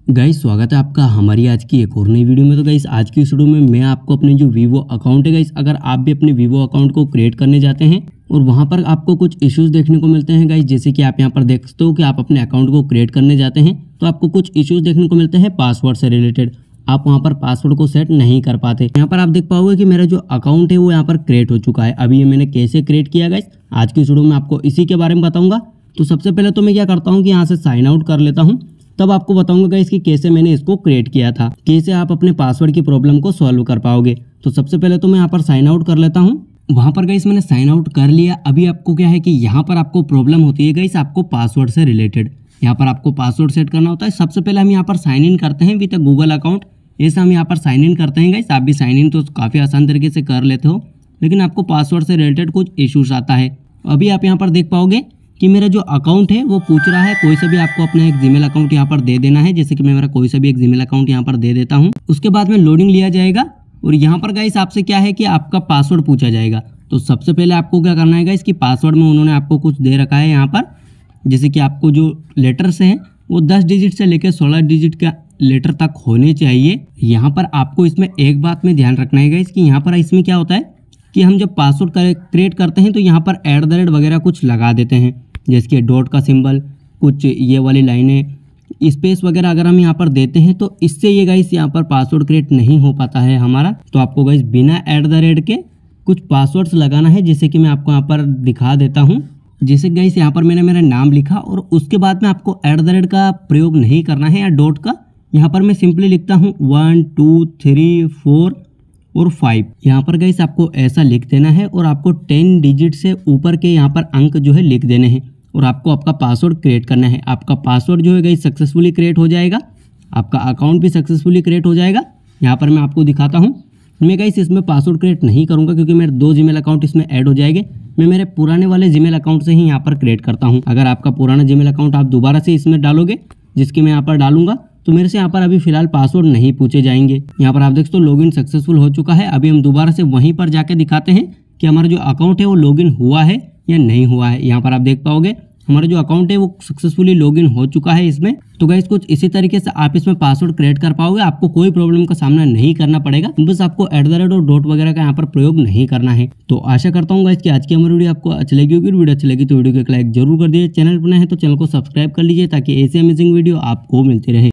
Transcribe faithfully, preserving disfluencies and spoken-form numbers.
Guys स्वागत है आपका हमारी आज की एक और नई वीडियो में। तो गाइस आज की इस वीडियो में मैं आपको अपने जो वीवो अकाउंट है गाइस, अगर आप भी अपने वीवो अकाउंट को क्रिएट करने जाते हैं और वहां पर आपको कुछ इश्यूज देखने को मिलते हैं गाइस, जैसे कि आप यहां पर देख सकते हो कि आप अपने अकाउंट को क्रिएट करने जाते हैं तो आपको कुछ इश्यूज देखने को मिलते हैं पासवर्ड से रिलेटेड। आप वहां पर पासवर्ड को सेट नहीं कर पाते। यहाँ पर आप देख पाओगे कि मेरा जो अकाउंट है वो यहाँ पर क्रिएट हो चुका है। अभी ये मैंने कैसे क्रिएट किया गाइस, आज की इस वीडियो में आपको इसी के बारे में बताऊंगा। तो सबसे पहले तो मैं क्या करता हूँ कि यहाँ से साइन आउट कर लेता हूँ, तब आपको बताऊंगा गाइस कि कैसे मैंने इसको क्रिएट किया था, कैसे आप अपने पासवर्ड की प्रॉब्लम को सॉल्व कर पाओगे। तो सबसे पहले तो मैं यहाँ पर साइन आउट कर लेता हूँ। वहां पर गाइस मैंने साइन आउट कर लिया। अभी आपको क्या है कि यहाँ पर आपको प्रॉब्लम होती है गाइस आपको पासवर्ड से रिलेटेड। यहाँ पर आपको पासवर्ड सेट करना होता है। सबसे पहले हम यहाँ पर साइन इन करते हैं विद गूगल अकाउंट। ऐसा हम यहाँ पर साइन इन करते हैं गाइस। आप भी साइन इन तो काफ़ी आसान तरीके से कर लेते हो, लेकिन आपको पासवर्ड से रिलेटेड कुछ इशूज आता है। अभी आप यहाँ पर देख पाओगे कि मेरा जो अकाउंट है वो पूछ रहा है, कोई सा भी आपको अपना एक जीमेल अकाउंट यहाँ पर दे देना है। जैसे कि मैं मेरा कोई सा भी एक जीमेल अकाउंट यहाँ पर दे देता हूँ। उसके बाद में लोडिंग लिया जाएगा और यहाँ पर गाइस आपसे क्या है कि आपका पासवर्ड पूछा जाएगा। तो सबसे पहले आपको क्या करना है गाइस कि पासवर्ड में उन्होंने आपको कुछ दे रखा है यहाँ पर, जैसे कि आपको जो लेटर्स हैं वो दस डिजिट से लेकर सोलह डिजिट का लेटर तक होने चाहिए। यहाँ पर आपको इसमें एक बात में ध्यान रखना है गाइस कि यहाँ पर इसमें क्या होता है कि हम जब पासवर्ड क्रिएट करते हैं तो यहाँ पर एट द रेट वगैरह कुछ लगा देते हैं, जैसे कि डॉट का सिंबल, कुछ ये वाली लाइनें, स्पेस वगैरह अगर हम यहाँ पर देते हैं तो इससे ये गाइस यहाँ पर पासवर्ड क्रिएट नहीं हो पाता है हमारा। तो आपको गाइस बिना एट द रेट के कुछ पासवर्ड्स लगाना है, जैसे कि मैं आपको यहाँ पर दिखा देता हूँ। जैसे गाइस यहाँ पर मैंने मेरा नाम लिखा और उसके बाद में आपको एट द रेट का प्रयोग नहीं करना है या डॉट का। यहाँ पर मैं सिंपली लिखता हूँ वन टू थ्री फोर और फाइव। यहाँ पर गाइस आपको ऐसा लिख देना है और आपको टेन डिजिट से ऊपर के यहाँ पर अंक जो है लिख देने हैं और आपको आपका पासवर्ड क्रिएट करना है। आपका पासवर्ड जो है गाइस सक्सेसफुली क्रिएट हो जाएगा, आपका अकाउंट भी सक्सेसफुली क्रिएट हो जाएगा। यहाँ पर मैं आपको दिखाता हूँ। मैं गाइस इसमें पासवर्ड क्रिएट नहीं करूँगा क्योंकि मेरे दो जीमेल अकाउंट इसमें ऐड हो जाएंगे। मैं मेरे पुराने वाले जीमेल अकाउंट से ही यहाँ पर क्रिएट करता हूँ। अगर आपका पुराना जीमेल अकाउंट आप दोबारा से इसमें डालोगे, जिसके मैं यहाँ पर डालूंगा, तो मेरे से यहाँ पर अभी फिलहाल पासवर्ड नहीं पूछे जाएंगे। यहाँ पर आप देख सकते हो लॉगिन सक्सेसफुल हो चुका है। अभी हम दोबारा से वहीं पर जाके दिखाते हैं कि हमारा जो अकाउंट है वो लॉगिन हुआ है या नहीं हुआ है। यहाँ पर आप देख पाओगे हमारा जो अकाउंट है वो सक्सेसफुली लॉगिन हो चुका है इसमें। तो गाइस कुछ इसी तरीके से आप इसमें पासवर्ड क्रिएट कर पाओगे। आपको कोई प्रॉब्लम का सामना नहीं करना पड़ेगा, बस आपको एट द रेट और डॉट वगैरह का यहाँ पर प्रयोग नहीं करना है। तो आशा करता हूँ गाइस कि आज की हमारी वीडियो आपको अच्छी लगी होगी। वीडियो अच्छी लगी तो वीडियो को एक लाइक जरूर कर दीजिए। चैनल पर नए हैं तो चैनल को सब्सक्राइब कर लीजिए ताकि ऐसी अमेजिंग वीडियो आपको मिलती रहे।